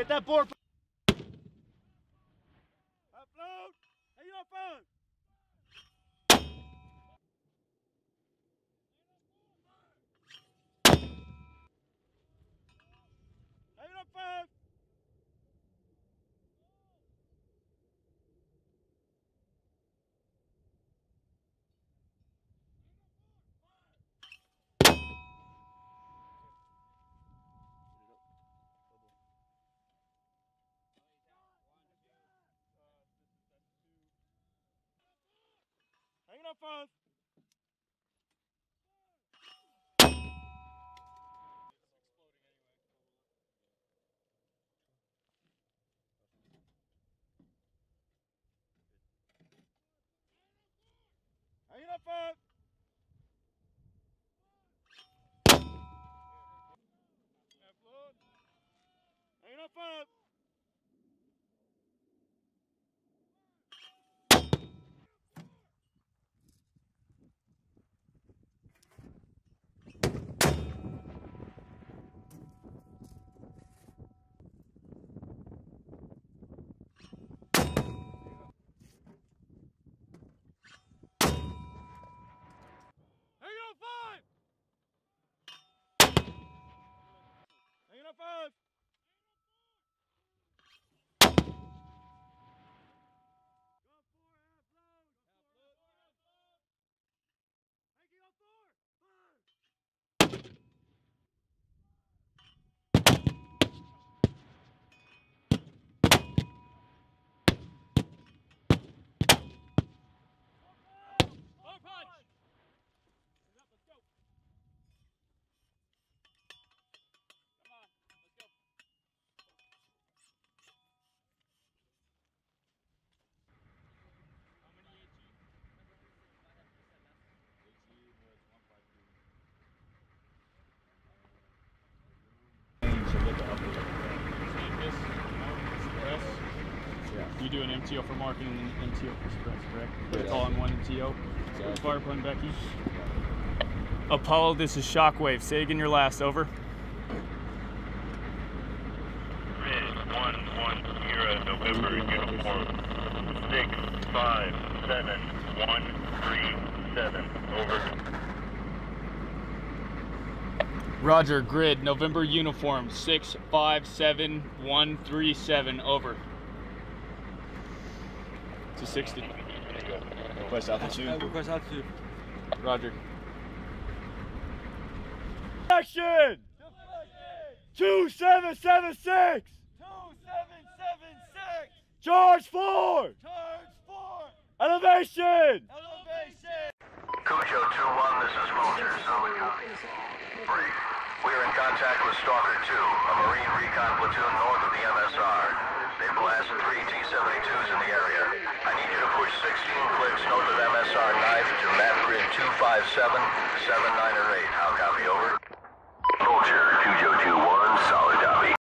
Get that board. Upload. Hey, you on phone? Hey, you on phone? Hanging up phone. Hanging up phone. Hanging up phone. Hanging up five. You do an MTO for marking and an MTO for suppress, correct? Yeah. Call on one MTO. Exactly. Fire plane, Becky. Apollo, this is Shockwave. Say again your last, over. Red 110 November uniform 657137 over. Roger, grid November uniform 657137 over. To 60. Request altitude. Request altitude. Roger. Action! 2776! 2776! Charge 4! Charge 4! Elevation! Elevation! Cujo 2-1, this is Mortar, solid copy. Brief. We are in contact with Stalker 2, a Marine recon platoon north of the MSR. They blasted 3 T-72s in the area. I need you to push 16 clicks north of MSR knife to map grid 257, 79 or 8.